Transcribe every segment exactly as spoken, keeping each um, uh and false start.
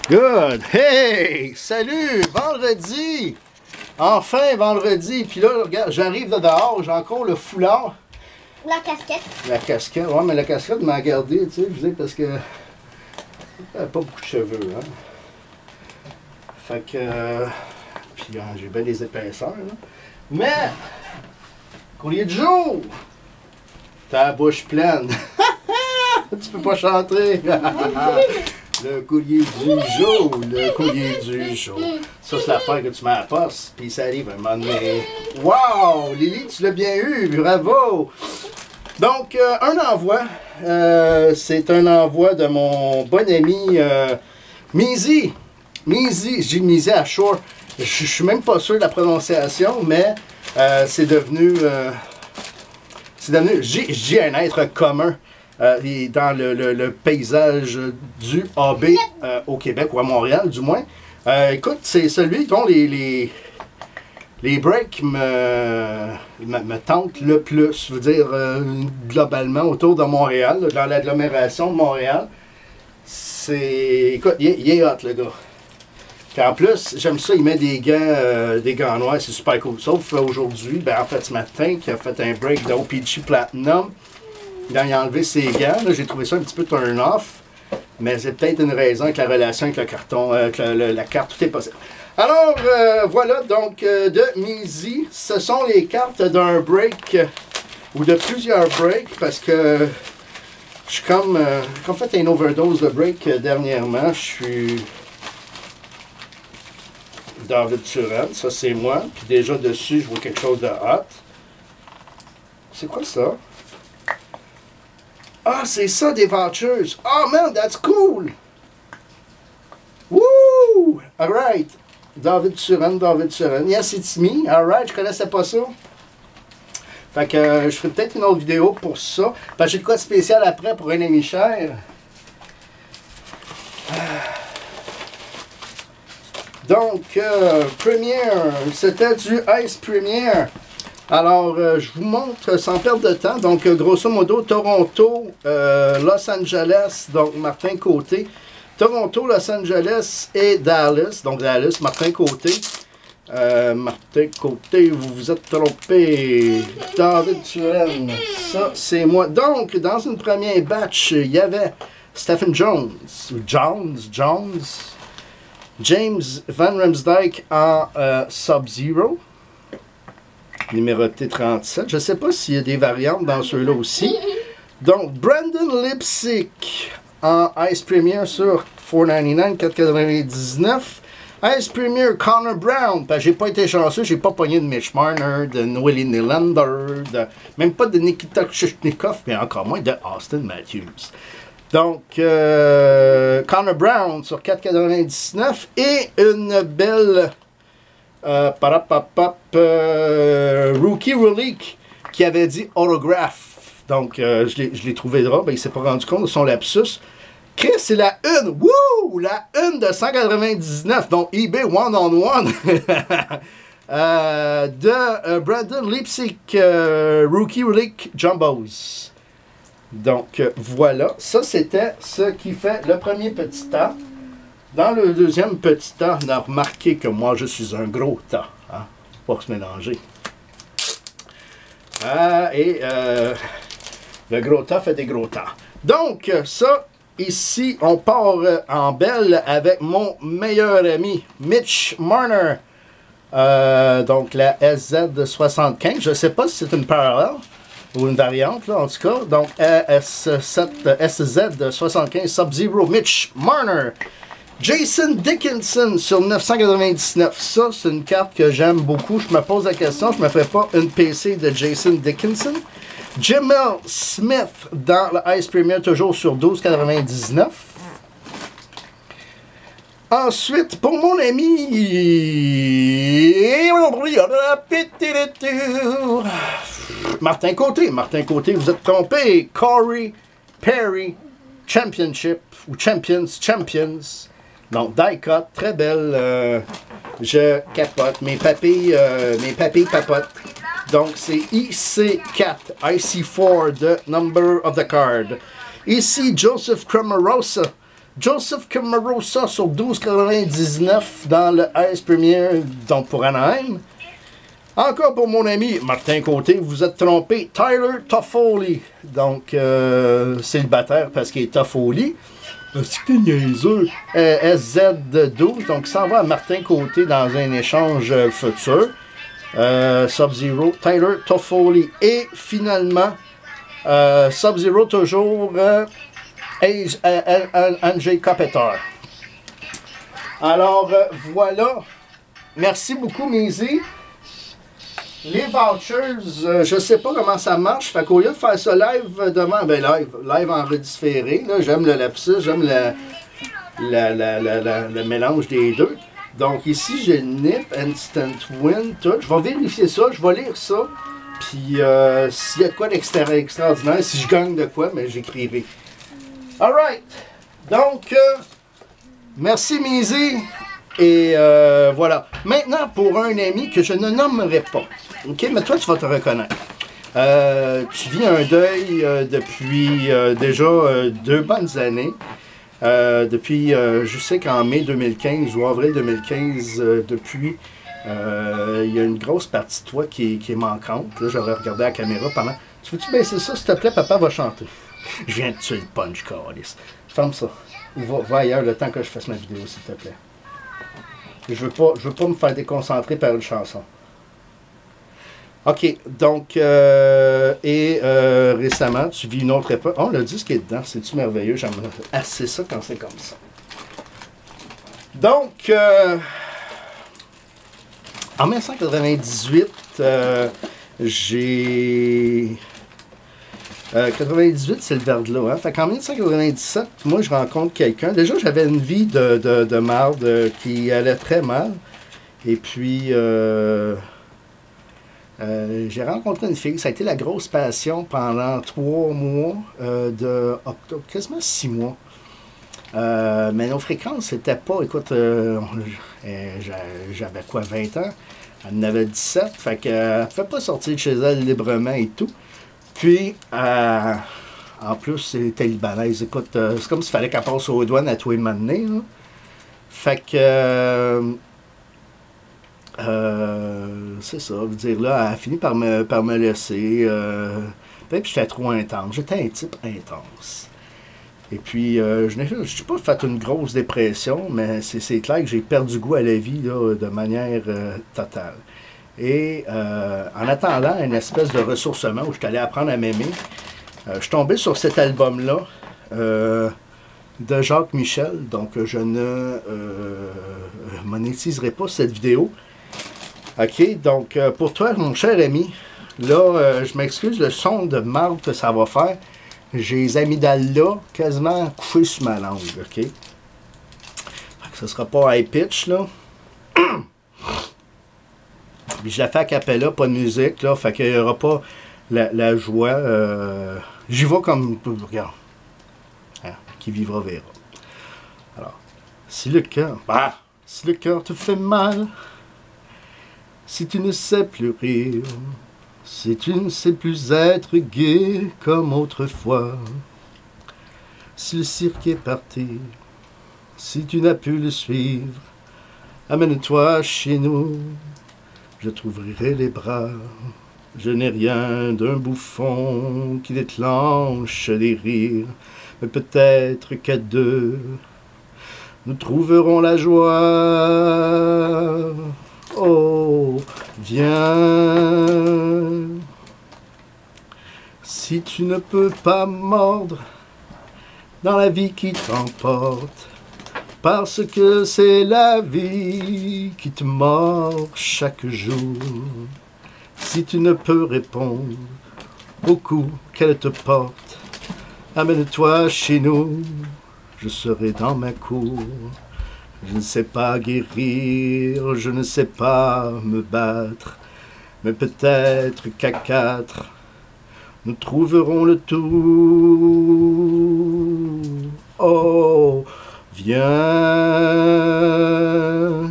Good! Hey! Salut! Vendredi! Enfin, vendredi! Puis là, regarde, j'arrive de dehors, j'ai encore le foulard. La casquette. La casquette, ouais, mais la casquette m'a gardé, tu sais, je veux dire, parce que... Elle n'a pas beaucoup de cheveux, hein. Fait que... Euh, puis hein, j'ai bien des épaisseurs, là. Mais... Courrier du jour! T'as la bouche pleine. Tu peux pas chanter. Le courrier du jour, le courrier du jour. Ça, c'est l'affaire que tu mets à la poste, puis ça arrive un moment donné. Wow! Lily, tu l'as bien eu, bravo! Donc, euh, un envoi. Euh, c'est un envoi de mon bon ami euh, Mizi. Mizi, je dis Mizi à Shore. Je suis même pas sûr de la prononciation, mais euh, c'est devenu... Euh, c'est devenu... J'ai un être commun. Euh, dans le, le, le paysage du A B euh, au Québec ou à Montréal du moins. Euh, écoute, c'est celui dont les, les, les breaks me, me, me tentent le plus. Je veux dire, euh, globalement, autour de Montréal, là, dans l'agglomération de Montréal. C'est... Écoute, il est, il est hot, le gars. Puis en plus, j'aime ça, il met des gants, euh, des gants noirs, c'est super cool. Sauf aujourd'hui, ben en fait ce matin, qui a fait un break de O P G Platinum. Quand il a enlevé ses gants, j'ai trouvé ça un petit peu turn off. Mais c'est peut-être une raison avec la relation avec le carton, euh, avec le, le, la carte, tout est possible. Alors, euh, voilà, donc, euh, de Mizi, ce sont les cartes d'un break, euh, ou de plusieurs breaks, parce que je suis comme, euh, comme fait une overdose de break euh, dernièrement. Je suis David Turenne, ça c'est moi. Puis déjà dessus, je vois quelque chose de hot. C'est quoi ça? Ah, c'est ça, des vouchers. Oh man, that's cool. Woo! Alright. David Turenne, David Turenne. Yes, it's me. Alright, je connaissais pas ça. Fait que euh, je ferai peut-être une autre vidéo pour ça. Parce que j'ai de quoi de spécial après pour un ami cher. Donc, euh, Premiere. C'était du Ice Premiere. Alors, euh, je vous montre sans perdre de temps. Donc, euh, grosso modo, Toronto, euh, Los Angeles, donc Martin Côté. Toronto, Los Angeles et Dallas. Donc, Dallas, Martin Côté. Euh, Martin Côté, vous vous êtes trompé. David Turenne, ça, c'est moi. Donc, dans une première batch, il y avait Stephen Jones, ou Jones, Jones, James Van Riemsdyk en euh, Sub-Zero. Numéroté trente-sept. Je ne sais pas s'il y a des variantes dans ceux-là aussi. Donc, Brandon Lipsick en Ice Premier sur quatre quatre-vingt-dix-neuf, quatre quatre-vingt-dix-neuf. Ice Premier Connor Brown. Parce que j'ai pas été chanceux, j'ai pas pogné de Mitch Marner, de Willie Nylander, de, même pas de Nikita Kucherov, mais encore moins de Austin Matthews. Donc, euh, Connor Brown sur quatre quatre-vingt-dix-neuf et une belle... Euh, parapapap, euh, Rookie Relic qui avait dit autographe. Donc, euh, je l'ai trouvé drôle. Ben, il s'est pas rendu compte de son lapsus. Chris, c'est la une. Wouh! La une de cent quatre-vingt-dix-neuf. Donc, eBay one-on-one. euh, de euh, Brandon Lipsick, euh, Rookie Relic Jumbos. Donc, euh, voilà. Ça, c'était ce qui fait le premier petit tas. Dans le deuxième petit tas, on a remarqué que moi, je suis un gros tas. Hein? Faut pas se mélanger. Ah, et euh, le gros tas fait des gros tas. Donc, ça, ici, on part en belle avec mon meilleur ami, Mitch Marner. Euh, donc, la S Z soixante-quinze. Je ne sais pas si c'est une parallèle ou une variante, là, en tout cas. Donc, S Z soixante-quinze Sub-Zero, Mitch Marner. Jason Dickinson sur neuf cent quatre-vingt-dix-neuf. Ça, c'est une carte que j'aime beaucoup. Je me pose la question, je ne me ferais pas une P C de Jason Dickinson. Jamel Smith dans le Ice Premier, toujours sur douze quatre-vingt-dix-neuf. Ensuite, pour mon ami... Martin Côté. Martin Côté, vous êtes trompé. Corey Perry Championship, ou Champions, Champions. Donc, die cut, très belle. Euh, je capote. Mes papilles, euh, mes papilles papotent. Donc, c'est I C quatre, I C quatre, the number of the card. Ici, Joseph Cramarosa Joseph Camarosa sur douze quatre-vingt-dix-neuf dans le Ice Premier, donc pour Anaheim. Encore pour mon ami Martin Côté, vous êtes trompé, Tyler Toffoli. Donc, euh, célibataire parce qu'il est Toffoli. C'est niaiseux. Euh, S Z douze, donc ça va à Martin Côté dans un échange euh, futur. Euh, Sub-Zero, Tyler Toffoli. Et finalement, euh, Sub-Zero toujours, euh, Andrzej Kopitar. Alors, euh, voilà. Merci beaucoup, Mizi. Les vouchers, euh, je sais pas comment ça marche. Fait qu'au lieu de faire ça live devant, ben live, live enregistré, là, j'aime le lapsus, j'aime le, la, la, la, la, le mélange des deux. Donc ici, j'ai le N I P, Instant Win, tout. Je vais vérifier ça, je vais lire ça. Puis euh, s'il y a de quoi d'extraordinaire, si je gagne de quoi, mais j'écrirai. Alright. Donc, euh, merci Mizi. Et euh, voilà. Maintenant, pour un ami que je ne nommerai pas. OK, mais toi, tu vas te reconnaître. Euh, tu vis un deuil euh, depuis euh, déjà euh, deux bonnes années. Euh, depuis, euh, je sais qu'en mai deux mille quinze ou avril deux mille quinze, euh, depuis, euh, il y a une grosse partie de toi qui, qui est manquante. Là, j'aurais regardé la caméra pendant. Tu veux-tu baisser ça, s'il te plaît? Papa va chanter. Je viens de tuer le punch, Carlis. Ferme ça. Va, va ailleurs le temps que je fasse ma vidéo, s'il te plaît. Je veux pas, je veux pas me faire déconcentrer par une chanson. OK, donc, euh, et euh, récemment, tu vis une autre époque. Oh, le disque est dedans, c'est-tu merveilleux? J'aime assez ça quand c'est comme ça. Donc, euh, en mille neuf cent quatre-vingt-dix-huit, euh, j'ai... Euh, quatre-vingt-dix-huit, c'est le verglas. Hein? Fait qu'en mille neuf cent quatre-vingt-dix-sept, moi, je rencontre quelqu'un. Déjà, j'avais une vie de, de, de marde qui allait très mal. Et puis, euh, euh, j'ai rencontré une fille. Ça a été la grosse passion pendant trois mois, euh, de octobre, quasiment six mois. Euh, mais nos fréquences, c'était pas, écoute, euh, j'avais quoi, vingt ans? Elle en avait dix-sept. Fait qu'elle ne pouvait pas sortir de chez elle librement et tout. Puis, euh, en plus, c'était libanaise. Écoute, euh, c'est comme s'il fallait qu'elle passe aux douanes à tous les moments. Fait que, euh, euh, c'est ça, veut dire, là, elle a fini par me, par me laisser. Euh, puis j'étais trop intense. J'étais un type intense. Et puis, euh, je n'ai suis pas fait une grosse dépression, mais c'est clair que j'ai perdu goût à la vie là, de manière euh, totale. Et euh, en attendant une espèce de ressourcement où je suis allé apprendre à m'aimer, euh, je suis tombé sur cet album-là euh, de Jacques Michel. Donc, je ne euh, monétiserai pas cette vidéo. OK, donc euh, pour toi, mon cher ami, là, euh, je m'excuse, le son de marde que ça va faire. J'ai les amygdales là, quasiment couchées sur ma langue. OK? Fait que ce sera pas high pitch, là. Puis je la fais à cappella, pas de musique, là, fait qu'il n'y aura pas la, la joie. Euh, J'y vais comme, regarde, hein, qui vivra verra. Alors, si le cœur, bah, si le cœur te fait mal, si tu ne sais plus rire, si tu ne sais plus être gai comme autrefois, si le cirque est parti, si tu n'as pu le suivre, amène-toi chez nous. Je t'ouvrirai les bras, je n'ai rien d'un bouffon qui déclenche des rires, mais peut-être qu'à deux, nous trouverons la joie. Oh, viens. Si tu ne peux pas mordre dans la vie qui t'emporte, parce que c'est la vie qui te mord chaque jour. Si tu ne peux répondre au coup qu'elle te porte, amène-toi chez nous, je serai dans ma cour. Je ne sais pas guérir, je ne sais pas me battre, mais peut-être qu'à quatre, nous trouverons le tout. Oh, viens,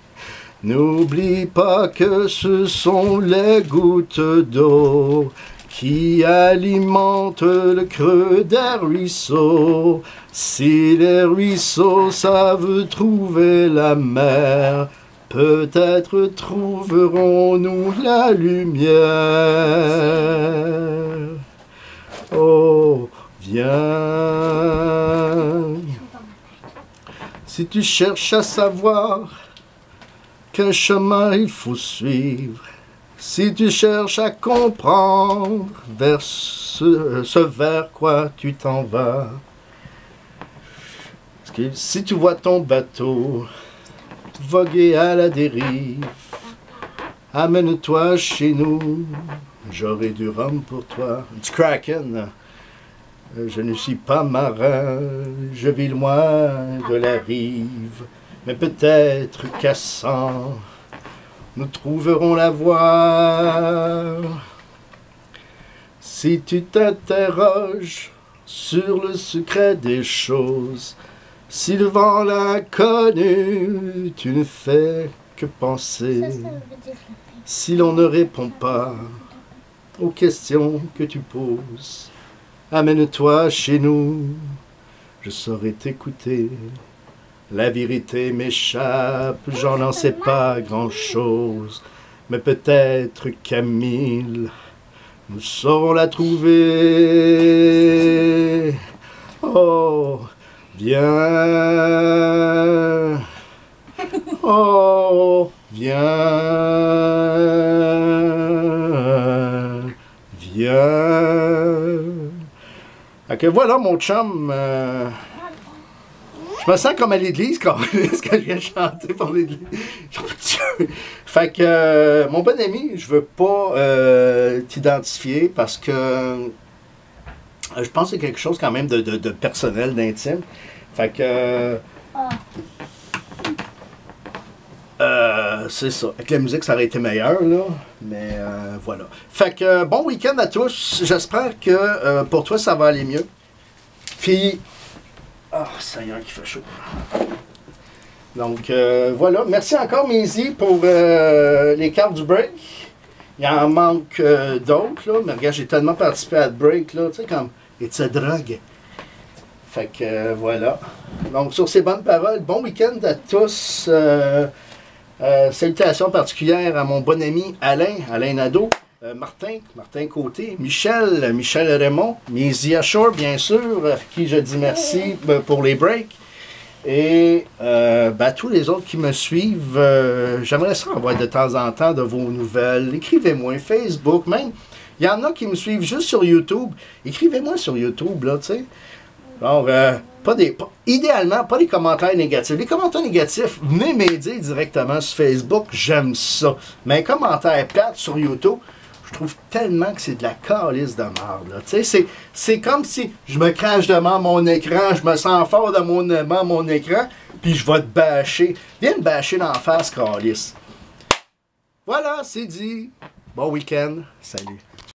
n'oublie pas que ce sont les gouttes d'eau qui alimente le creux des ruisseaux. Si les ruisseaux savent trouver la mer, peut-être trouverons-nous la lumière. Oh, viens. Si tu cherches à savoir quel chemin il faut suivre, si tu cherches à comprendre vers ce, ce vers quoi tu t'en vas, parce que si tu vois ton bateau voguer à la dérive, amène-toi chez nous, j'aurai du rhum pour toi. Du Kraken. Je ne suis pas marin, je vis loin de la rive, mais peut-être qu'à cent, nous trouverons la voie. Si tu t'interroges sur le secret des choses, si le vent l'inconnu, tu ne fais que penser. Ça, ça veut dire... Si l'on ne répond pas aux questions que tu poses, amène-toi chez nous, je saurai t'écouter. La vérité m'échappe, j'en n'en sais pas grand-chose, mais peut-être qu'à mille, nous saurons la trouver. Oh, viens. Oh, viens. Viens. Ok, voilà mon chum. Euh, je me sens comme à l'église quand ce que je viens de chanter pour l'église. Fait que, euh, mon bon ami, je veux pas euh, t'identifier parce que euh, je pense que c'est quelque chose quand même de, de, de personnel, d'intime. Fait que... Euh, euh, c'est ça. Avec la musique, ça aurait été meilleur, là. Mais euh, voilà. Fait que, euh, bon week-end à tous. J'espère que euh, pour toi, ça va aller mieux. Puis... Oh, Seigneur, qui fait chaud. Donc, euh, voilà. Merci encore, Maisie, pour euh, les cartes du break. Il en manque euh, d'autres, là. Mais regarde, j'ai tellement participé à le break, là. Tu sais, comme, it's a drug. Fait que, euh, voilà. Donc, sur ces bonnes paroles, bon week-end à tous. Euh, euh, salutations particulières à mon bon ami Alain, Alain Nadeau. Euh, Martin, Martin Côté, Michel, Michel Raymond, Maisie Ashore, bien sûr, à qui je dis merci pour les breaks. Et euh, ben, tous les autres qui me suivent, euh, j'aimerais ça avoir de temps en temps de vos nouvelles. Écrivez-moi, Facebook, même. Il y en a qui me suivent juste sur YouTube. Écrivez-moi sur YouTube, là, tu sais. Alors, euh, pas des, pas, idéalement, pas des commentaires négatifs. Les commentaires négatifs, venez m'aider directement sur Facebook, j'aime ça. Mais un commentaire plate sur YouTube, je trouve tellement que c'est de la calice de merde. Tu sais, c'est comme si je me crache devant mon écran, je me sens fort devant mon, devant mon écran, puis je vais te bâcher. Viens me bâcher d'en face, calice. Voilà, c'est dit. Bon week-end. Salut.